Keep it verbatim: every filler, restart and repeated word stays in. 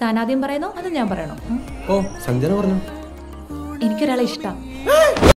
താനാദ്യം പറയുന്നോ അതോ ഞാൻ പറയണോ? ഓ സഞ്ജന പറഞ്ഞു എനിക്കൊരാളെ ഇഷ്ടം.